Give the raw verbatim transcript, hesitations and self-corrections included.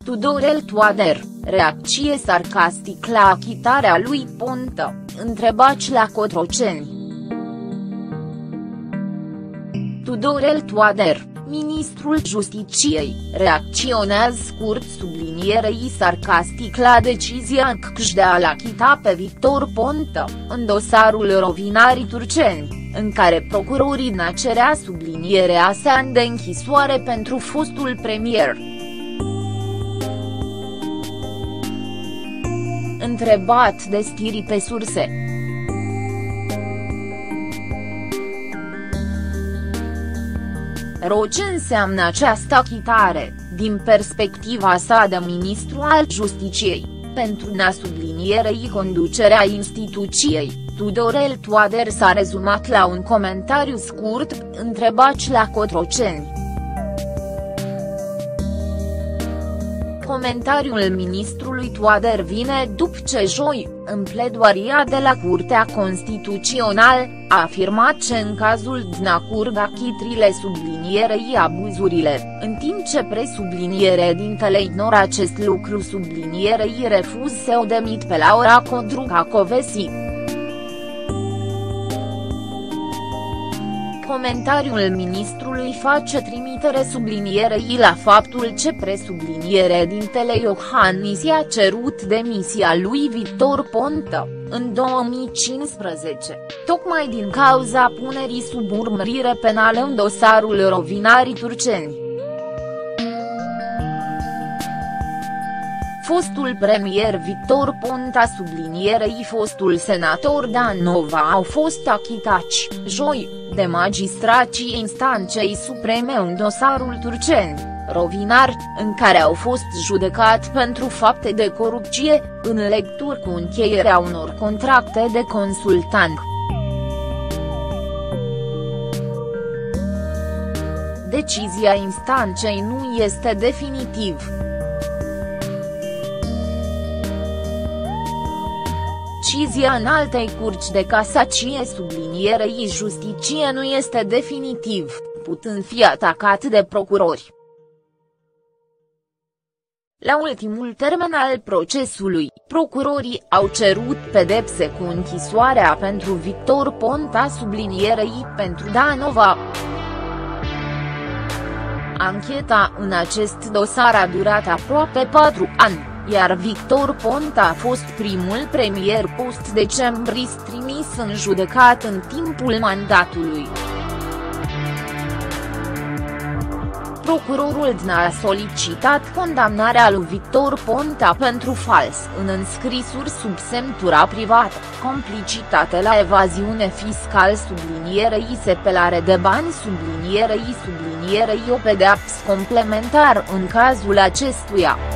Tudorel Toader, reacție sarcastic la achitarea lui Ponta, întrebați la Cotroceni. Tudorel Toader, ministrul Justiciei, reacționează scurt sublinierei sarcastic la decizia C C J de a-l achita pe Victor Ponta, în dosarul Rovinarii Turceni, în care procurorii cerea sublinierea se ani de închisoare pentru fostul premier. Întrebat de Stiri pe surse. Ro ce înseamnă această achitare, din perspectiva sa de ministru al Justiciei, pentru a sublinierei conducerea instituției, Tudorel Toader s-a rezumat la un comentariu scurt, întrebați la Cotroceni. Comentariul ministrului Toader vine după ce joi, în pledoaria de la Curtea Constituțională, a afirmat că în cazul Dna curg achitrile sublinierei abuzurile, în timp ce presubliniere-dintele ignora acest lucru sublinierei refuz să o demit pe Laura Codruca Kövesi. Comentariul ministrului face trimitere sublinierei la faptul ce presubliniere dintele Iohannis i-a cerut demisia lui Victor Ponta, în două mii cincisprezece, tocmai din cauza punerii sub urmărire penală în dosarul Rovinarii Turceni. Fostul premier Victor Ponta sublinierei fostul senator Dan Nova au fost achitați, joi, de magistrații instanței supreme în dosarul Turceni, Rovinar, în care au fost judecați pentru fapte de corupție, în legătură cu încheierea unor contracte de consultant. Decizia instanței nu este definitiv. Decizia Înaltei Curți de Casacie sublinierei Justiție nu este definitiv, putând fi atacat de procurori. La ultimul termen al procesului, procurorii au cerut pedepse cu închisoarea pentru Victor Ponta sublinierei pentru Dan Nova. Ancheta în acest dosar a durat aproape patru ani, iar Victor Ponta a fost primul premier post-decembrist trimis în judecat în timpul mandatului. Procurorul D N A a solicitat condamnarea lui Victor Ponta pentru fals în înscrisuri sub semnătura privată, complicitate la evaziune fiscală sublinierei sepelare de bani sublinierei sublinierei o pedeapsă complementar în cazul acestuia.